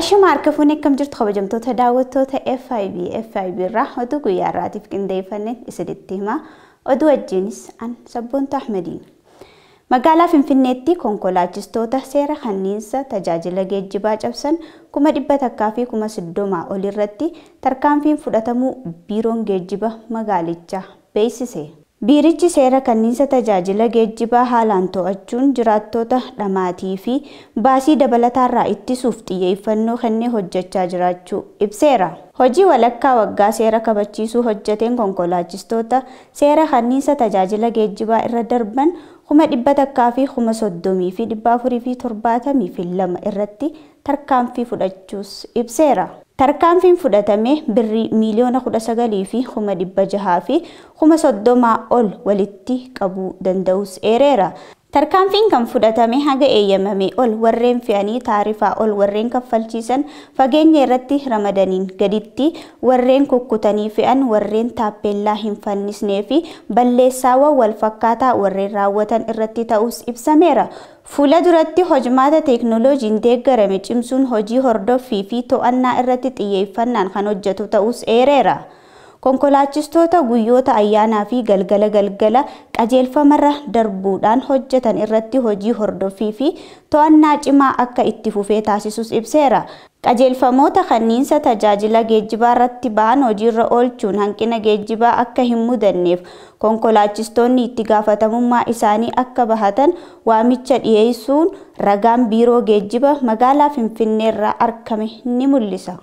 Ashuma harkafuun akkam jirtu kabajamtoota daawwattoota FiB irraa oduu guyyaa irraatiif qindeeffanneen isinitti himaa oduu wajjinis an Sabboontu Ahmediin. Magaalaa Finfinneetti konkolaachistoota seera kanniinsa tajaajila geejjibaa cabsan 100 fi 30 ol irratti tarkaanfiin fudhatamuu biiroon geejjiba magaalichaa beeksise. Biirichi seera kanniinsa tajaajila geejjibaa haalaan to'achuun jiraattota dhamaatii fi baasii dabalataarraa ittisuuf xiyyeeffannoo kennee hojjechaa jiraachuu ibseera. Hojii walakkaa waggaa seera kabachiisuu hojjeteen konkolaachistoota seera kanniinsa tajaajila geejjibaa irra darban 100 fi 30 fi 472 irratti tarkaanfii fudhachuus ibseera. Tarkaanfiin fudhatame birrii miliyoona 19 fi 600 fi 30 ol walitti qabuu danda'us eereera. Tarkaanfiin kan fudhatame haga eeyyamame ol warreen fe'anii taarifaa ol warreen kaffalchiisan fageenya irratti ramadaniin gaditti warreen kukkutanii fe'an warreen taappellaa hin fannisnee fi balleessaawwan wal fakkaataa warreen raawwatan irratti ta'us ibsameera. Fuula duratti hojimaata teeknooloojiin deeggarame cimsuun hojii hordoffii fi to'annaa irratti xiyyeeffannaan kan hojjetu ta'us eereera. Konkolaachistoota guyyoota ayyaanaa fi galgala qajeelfamarra darbuudhaan hojjetan irratti hojii hordoffii fi to'annaa cimaa akka itti fufee taasisus ibseera. Qajeelfamoota kanniinsa tajaajila geejjibaa irratti ba'an hojiirra oolchuun hanqina geejjibaa akka hin mudanneef konkolaachistoonni itti gaafatamummaa isaanii akka bahatan waamicha dhiyeessuun ragaan biiroo geejjiba magaalaa Finfinnee irraa argame ni mul'isa.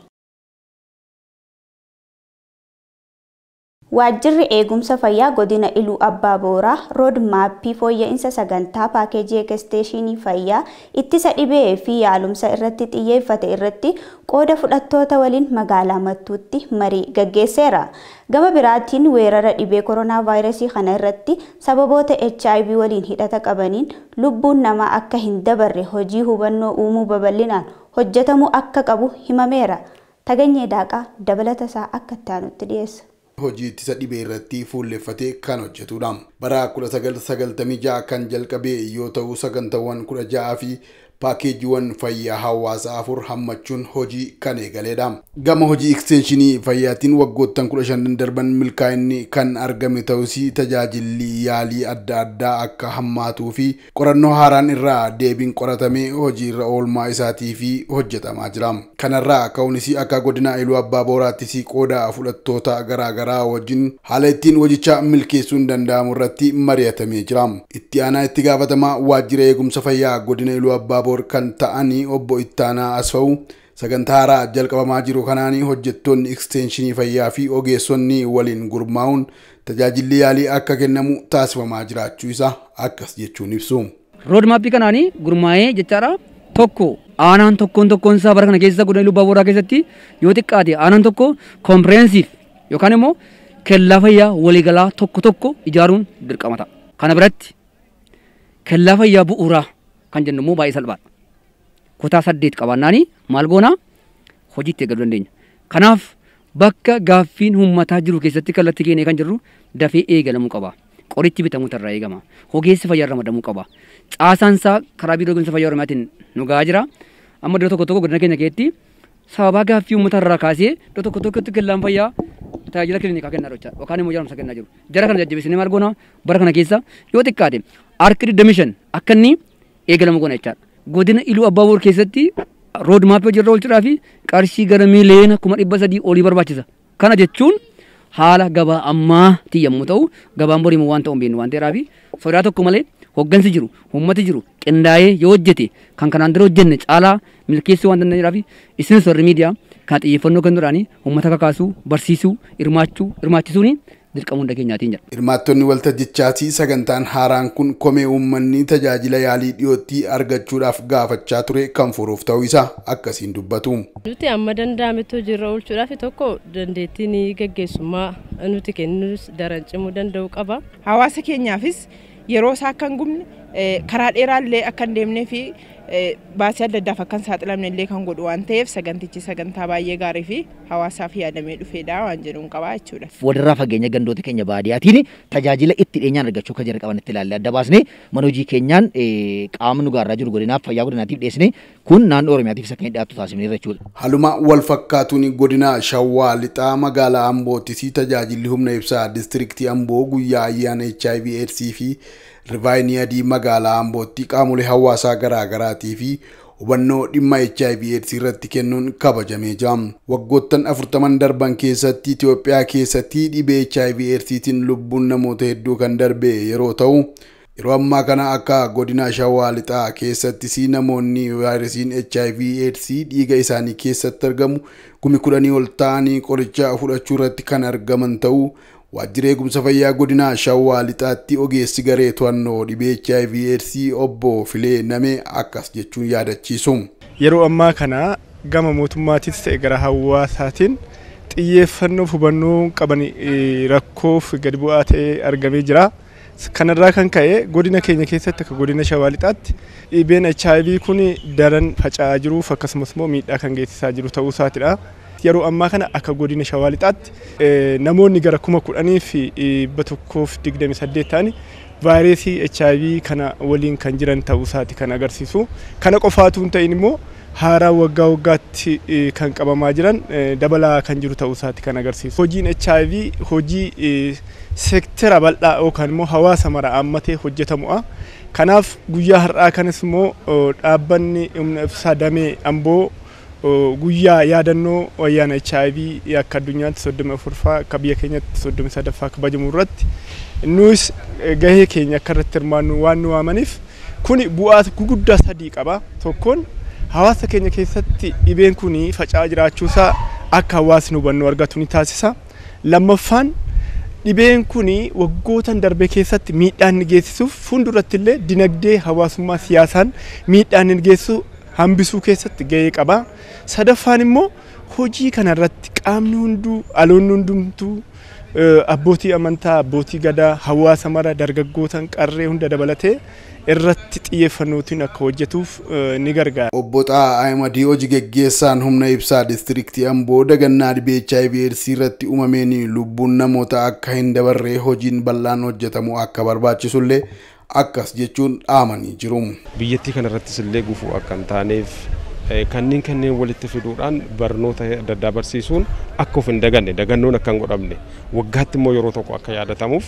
Waajjirri eegumsa fayyaa godina Iluu Abbaa Booraa rood maappii fooyya'insa sagantaa paakeejii eksteeshinii fayyaa ittisa dhibee fi yaalumsa irratti xiyyeeffate irratti qooda fudhattoota waliin magaalaa Mattuutti marii gaggeesseera. Gama biraatiin weerara dhibee koronaa vaayirasii kana irratti sababoota HIV waliin hidhata qabaniin lubbuun namaa akka hin dabarre hojii hubannoo uumuu babal'inaan hojjetamuu akka qabu himameera. Taganyee Daaqaa dabalata isaa akka itti aanutti dhiyeessa. Hojii ittisa dhibee irratti fuulleffatee kan hojjetudha. Bara 1996 kan jalqabe yoo ta'u sagantaawwan 16 fi paakeejiiwwan fayyaa hawaasaa 4 hammachuun hojii kan eegaleedha. Gama hojii ekstenshinii fayyaatiin waggoottan 15 darban milkaa'inni kan argame ta'us tajaajilli yaalii adda addaa akka hammaatuu fi qorannoo haaraan irraa deebiin qoratamee hojii irra oolmaa isaatii fi hojjetamaa jira. Kanarraa ka'uunis akka godina Iluu Abbaa Booraattis qooda fudhattoota garaagaraa wajjin haala ittiin hojicha milkeessuun danda'amu irratti mari'atamee jira. Itti aanaa itti gaafatamaa waajjira eegumsa fayyaa godina Iluu Abbaa kan ta'anii obbo Ittaanaa Asfa'u sagantaa haaraa jalqabamaa jiru kanaanii hojjettoonni ekstenshinii fayyaa fi ogeessonni waliin gurmaa'uun tajaajilli yaalii akka kennamu taasifamaa jiraachuu isaa akkas jechuun ibsu. Rood maappii kanaanii gurmaa'ee jechaadha tokko aanaan tokkoon isaa bara kana keessa godina Iluu Abbaa Booraa keessatti yoo xiqqaate aanaan tokko kompireensif yookaan immoo kellaa fayyaa waliigalaa tokko ijaaruun dirqama ta'a. Kana biratti kellaa fayyaa bu'uuraa kan jennu immoo baay'ee salphaadha. Kutaa 8 qabannaanii maal goonaa hojiitti eegaluu dandeenya. Kanaaf bakka gaaffiin uummataa jiru keessatti kallattii keenyee kan jirru dafee eegalamuu qaba. Qorichi bitamuu irraa eegama. Ogeessi fayyaa ramadamuu qaba. Caasaansaa karaa biiroo eegumsa fayyaa Oromiyaatiin nu gahaa jira. Amma iddoo tokko godina keenya keessatti sababa gaaffii uummataa irraa kaasee iddoo tokkotti kellaan fayyaa tajaajila kiliinikaa kennaa jira. Yookaan immoo jaaramsa kennaa jiru. Jara kana jajjabeessinee maal goonaa bara kana keessa yoo xiqqaate harki 25 akka inni eegalamu goona jechaadha. Godina Iluu Abbaa Booraa keessatti rood maappii jirra oolchuudhaa fi qarshii gara miliyoona 300 olii barbaachisa. Kana jechuun haala gabaa ammaatti yommuu ta'u gabaan borii waan ta'u hin beeknu waan ta'eedhaa fi sodaa tokko malee hoggansi jiru uummati jiru qindaa'ee yoo hojjete kan kanaan dura hojjenne caalaa milkeessuu waan danda'eedhaa fi isinis warri miidiyaa kan xiyyeeffannoo kennuudhaan uummata kakaasuu barsiisuu hirmaachisuun dirqama hunda keenyaatiin jira. Hirmaattonni waltajjichaati sagantaan haaraan kun komee uummanni tajaajila yaalii dhiyootti argachuudhaaf gaafachaa ture kan furuuf ta'uu isaa akkasiin dubbatu. Nuti amma danda'ametti hojiirra oolchuudhaaf tokko dandeettiin gaggeessummaa nuti kennus daran cimuu danda'u qaba. Hawaasa keenyaafis yeroo isaa akka hin gubne karaa dheeraallee akka hin deemnee fi baasii adda addaaf akkan saaxilamne illee kan godhu waan ta'eef sagantichi sagantaa baay'ee gaarii fi hawaasaaf yaadamee dhufeedha waan jedhuun qabaa jechuudha. Walirraa fageenya gandoota keenya baadiyaatiin tajaajila itti dhiyeenyaan argachuu kan jiran qaban itti ilaalle adda baasnee mana hojii keenyaan qaama nu gaarraa jiru godinaaf fayyaa godinaatiif dhiyeessine kun naannoo Oromiyaatiif isa kan dhiyaatu taasifneerra jechuudha. Haluma wal fakkaatuun godina Shawaa Lixaa magaalaa Ambootti tajaajilli humna ibsaa diistiriktii Amboo guyyaa ayyaana HIV/AIDS fi rivaayinii adii magaalaa Ambootti qaamolee hawaasaa garaagaraatii fi hubannoo dhimma HIV/AIDS irratti kennuun kabajamee jira. Waggoottan 40 darban keessatti Itoophiyaa keessatti dhibee HIV/AIDStiin lubbuun namoota hedduu kan darbe yeroo ta'u, yeroo ammaa kana akka godina Shawaa Lixaa keessatti namoonni vaayirasiin HIV/AIDS dhiiga isaanii keessatti argamu 10,000 ol ta'anii qoricha fudhachuu irratti kan argaman ta'uu waajjira eegumsa fayyaa godina Shawaa Lixaatti ogeessi garee to'annoo dhibee HIV/AIDS obbo Filee Namee akkas jechuun yaadachiisu. Yeroo ammaa kana gama mootummaatis ta'e gara hawaasaatiin xiyyeeffannoo hubannoo qaban rakkoof gadi bu'aa ta'e argamee jira. Kanarraa kan ka'e godina keenya keessatti akka godina Shawaa Lixaatti dhibeen HIV kun daran faca'aa jiruuf akkasumas immoo miidhaa kan geessisaa jiru ta'uu isaatiidha. Yeroo ammaa kana akka godina Shawaa Lixaatti namoonni gara 10,128 ta'anii vaayirasii HIV kana waliin kan jiran ta'uu isaati kan agarsiisu. Kana qofaatu hin ta'in immoo haaraa waggaa waggaatti kan qabamaa jiran dabalaa kan jiru ta'uu isaati kan agarsiisu. Hojiin HIV hojii seektara bal'aa yookaan immoo hawaasa mara ammatee hojjetamudha. Kanaaf guyyaa har'aa kanas immoo dhaabbanni humna ibsaa damee Amboo guyyaa yaadannoo ayyaana HIV akka addunyaatti 34ffaa akka biyya keenyatti 33ffaa kabajamu irratti nus gahee keenya akka irratti hirmaannu waan nu waamaniif kun bu'aa guguddaa sadii qaba. Tokkoon hawaasa keenya keessatti dhibeen kun faca'aa jiraachuusaa akka hawaasni hubannoo argatu ni taasisa. Lammaffaan dhibeen kun waggootan darbe keessatti miidhaan ni geessisuuf fuulduratti illee dinagdee hawaasummaa siyaasaan miidhaan ni geessisu hambisuu keessatti gahee qaba. Sadaffaan immoo hojii kanarratti qaamni hunduu aloonni hundumtuu abbootii amantaa, abbootii gadaa, hawaasa mara, dargaggootan qarree hunda dabalatee irratti xiyyeeffannootiin akka hojjetuuf ni gargaara. Obbo Xaa Ahmadii hojii geggeessaan humna ibsaa diistiriktii Amboo dagannaa dhibee HIV/AIDS irratti uumameen lubbuun namoota akka hin dabarre hojiin bal'aan hojjetamu akka barbaachisullee akkas jechuun dhaamanii jiru. Biyyattii kanarrattis illee gufuu akka hin taaneef kanneen walitti fiduudhaan barnoota adda addaa barsiisuun akka of hin daganne dagannoon akka hin godhamne waggaatti immoo yeroo tokko akka yaadatamuuf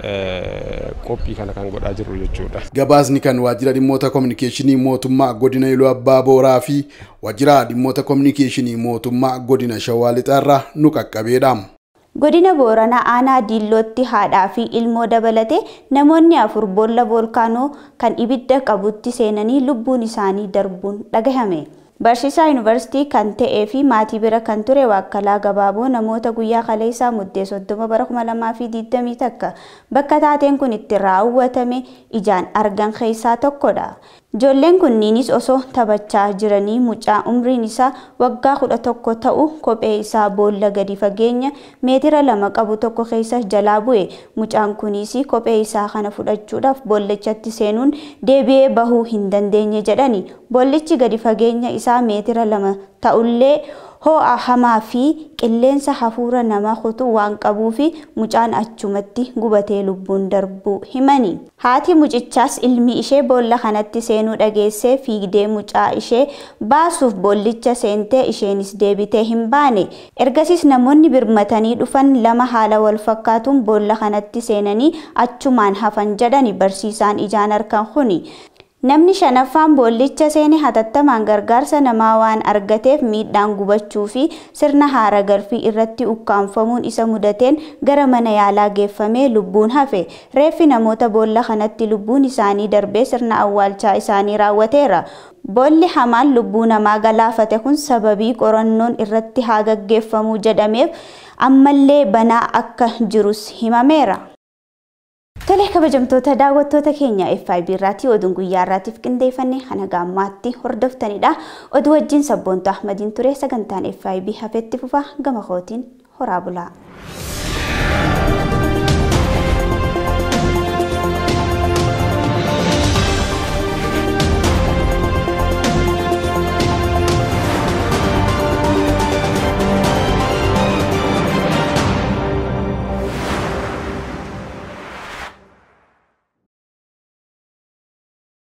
qophii kana kan godhaa jiru jechuudha. Gabaasni kan waajjira dhimmoota kominikeeshinii mootummaa godina Iluu Abbaa Booraa fi waajjira dhimmoota kominikeeshinii mootummaa godina Shawaa Lixaarraa nu qaqqabeedha. Godina Booranaa aanaa Diillootti haadhaa fi ilmoo dabalatee namoonni 4 boolla volkaanoo kan ibidda qabutti seenanii lubbuun isaanii darbuun dhagahame. Barsiisaa yuunivarsiitii kan ta'ee fi maatii bira kan ture Waakkalaa Gabaaboo namoota guyyaa kaleessaa muddee 30 bara 2020 takka bakka taateen kun itti raawwatame ijaan argan keessaa tokkodha. Ijoolleen kunniinis osoo taphachaa jiranii mucaa umriin isaa waggaa 11 ta'u kophee isaa boolla gadi fageenya meetira 2 qabu tokko keessa jalaa bu'e. Mucaan kunis kophee isaa kana fudhachuudhaaf boollichatti seenuun deebi'ee bahuu hin dandeenye jedhani. Boollichi gadi fageenya isaa meetira 2 ta'ullee ho'a hamaa fi qilleensa hafuura nama kutu waan qabuuf mucaan achumatti gubatee lubbuun darbuu himani. Haati mucichaas ilmi ishee boolla kanatti seenuu dhageessee fiigdee mucaa ishee baasuuf boollicha seentee isheenis deebitee hin baane. Ergasiis namoonni birmatanii dhufan 2 haala wal fakkaatuun boolla kanatti seenanii achumaan hafan jedhani barsiisaan ijaan arkan kuni. Namni shanaffaan boollicha seene hatattamaan gargaarsa namaa waan argateef miidhaan gubachuu fi sirna haara galfii irratti ukkaanfamuun isa mudateen gara mana yaalaa geeffamee lubbuun hafe. Reeffi namoota boolla kanatti lubbuun isaanii darbee sirna awwaalchaa isaanii raawwateera. Boolli hamaan lubbuu namaa galaafate kun sababii qorannoon irratti haa gaggeeffamuu jedhameef ammallee banaa akka jirus himameera. Tole kabajamtoota daawwattoota keenya FiB irratti oduun guyyaa irraatiif qindeeffannee kana gaammaatti hordoftanidha. Oduu wajjin sabboontu Ahmadiin ture sagantaan FiB hafetti fufa gama kootiin horaa bulaa.